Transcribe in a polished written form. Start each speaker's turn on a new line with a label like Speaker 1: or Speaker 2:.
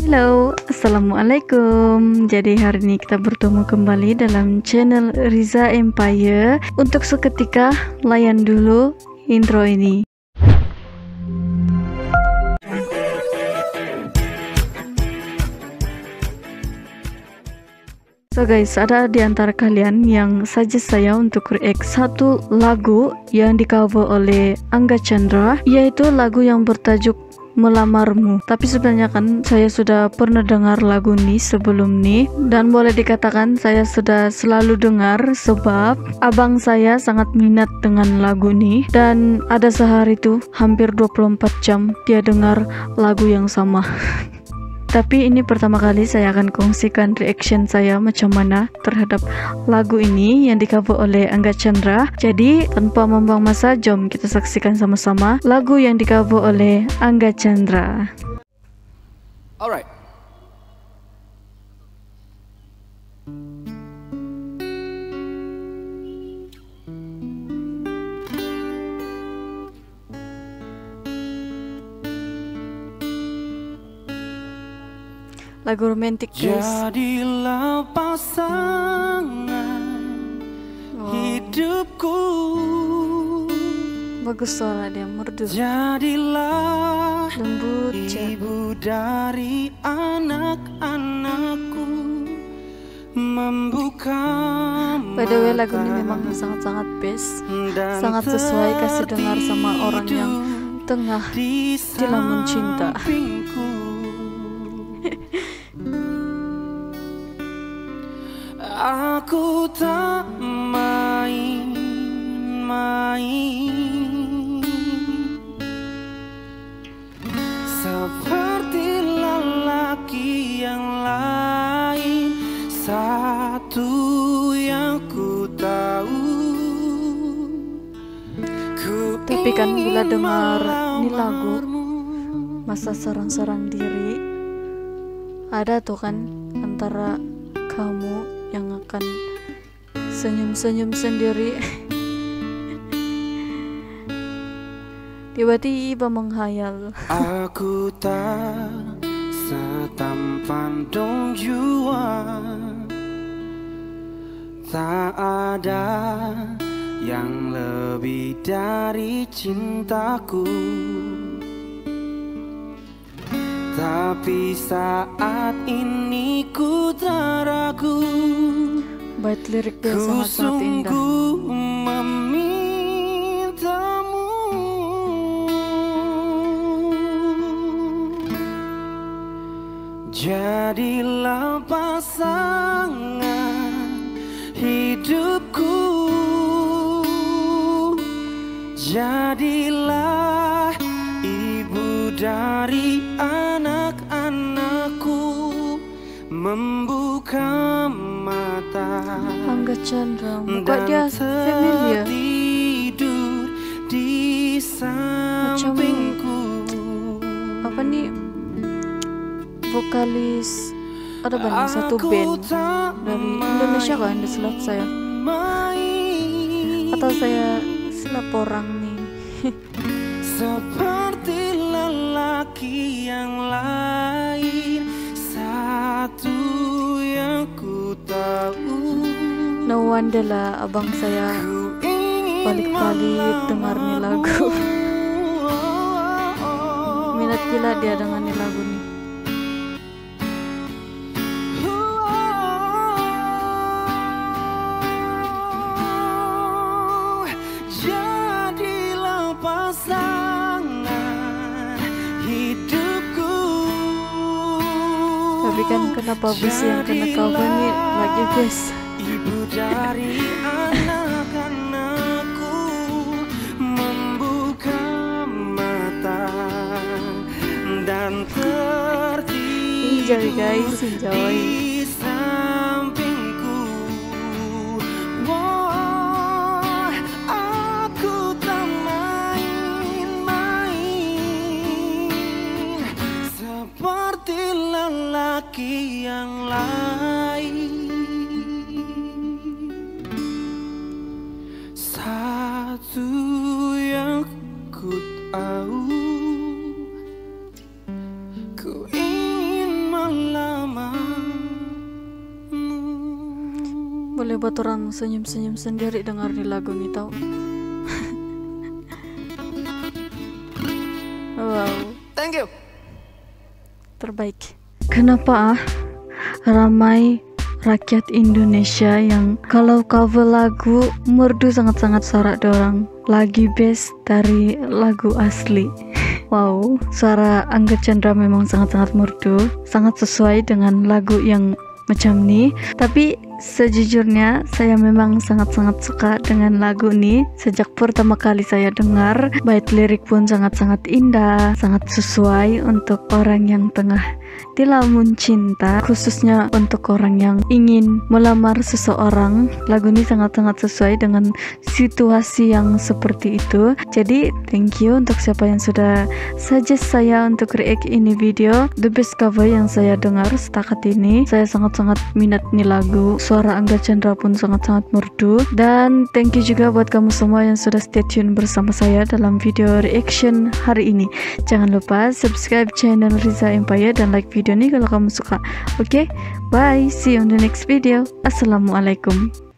Speaker 1: Halo, Assalamualaikum. Jadi hari ini kita bertemu kembali dalam channel Riza Empire. Untuk seketika, layan dulu intro ini. So guys, ada di antara kalian yang suggest saya untuk react satu lagu yang di-cover oleh Angga Chandra, yaitu lagu yang bertajuk Melamarmu. Tapi sebenarnya kan saya sudah pernah dengar lagu ini sebelum nih, dan boleh dikatakan saya sudah selalu dengar sebab abang saya sangat minat dengan lagu ini, dan ada sehari tuh hampir 24 jam dia dengar lagu yang sama. Tapi ini pertama kali saya akan kongsikan reaction saya macam mana terhadap lagu ini yang di-cover oleh Angga Chandra. Jadi tanpa membuang masa, jom kita saksikan sama-sama lagu yang di-cover oleh Angga Chandra.
Speaker 2: Alright.
Speaker 1: Lagu romantis guys.
Speaker 2: Jadilah pasangan hidupku.
Speaker 1: Bagus suara dia, merdu.
Speaker 2: Jadilah
Speaker 1: Lembut,
Speaker 2: ibu dari anak-anakku. Membuka
Speaker 1: by the way, lagu ini memang sangat-sangat best, sangat sesuai kasih dengar sama orang yang tengah dilamun cinta.
Speaker 2: Aku tak main-main seperti lelaki yang lain. Satu yang ku tahu,
Speaker 1: tapi kan bila dengar ini lagu masa serang-serang diri, ada tuh kan antara kamu yang akan senyum-senyum sendiri tiba-tiba menghayal.
Speaker 2: Aku tak setampan Don Juan, tak ada yang lebih dari cintaku. Tapi saat ini ku tak ragu,
Speaker 1: bait lirik dia sangat-sangat indah.
Speaker 2: Memintamu, jadilah pasangan hidupku. Jadilah ibu dari anak-anakku. Membuka mata
Speaker 1: Angga Chandra, muka dia familiar,
Speaker 2: tidur di sampingku.
Speaker 1: apa nih, vokalis ada banyak satu band dari Indonesia kan, ada silap saya atau saya silap orang nih.
Speaker 2: Seperti lelaki yang lain, satu yang ku tahu.
Speaker 1: No wonder lah abang saya balik-balik dengar nih lagu. Minat gila dia dengan nih lagu nih.
Speaker 2: Jadilah pasangan hidupku.
Speaker 1: Tapi kan kenapa bus yang kena cover nih lagi guys?
Speaker 2: Ibu dari anak-anakku. Membuka mata dan tertidur
Speaker 1: Enjoy guys, enjoy.
Speaker 2: di sampingku. Wah, aku tak main-main seperti lelaki yang lain. Satu yang ku tahu, ku ingin
Speaker 1: boleh buat orang senyum-senyum sendiri dengar di lagu nih tau. Wow,
Speaker 2: Thank you.
Speaker 1: terbaik. Kenapa ramai rakyat Indonesia yang kalau cover lagu merdu sangat-sangat suara dorang lagi best dari lagu asli. Wow, suara Angga Chandra memang sangat-sangat merdu, sangat sesuai dengan lagu yang macam nih. Tapi sejujurnya saya memang sangat-sangat suka dengan lagu ini. Sejak pertama kali saya dengar, bait lirik pun sangat-sangat indah, sangat sesuai untuk orang yang tengah dilamun cinta, khususnya untuk orang yang ingin melamar seseorang. Lagu ini sangat-sangat sesuai dengan situasi yang seperti itu. Jadi thank you untuk siapa yang sudah suggest saya untuk react ini video. The best cover yang saya dengar setakat ini. Saya sangat-sangat minat nih lagu. Suara Angga Chandra pun sangat-sangat merdu. Dan thank you juga buat kamu semua yang sudah stay tune bersama saya dalam video reaction hari ini. Jangan lupa subscribe channel Riza Empire dan like video ini kalau kamu suka. Oke, bye, see you on the next video. Assalamualaikum.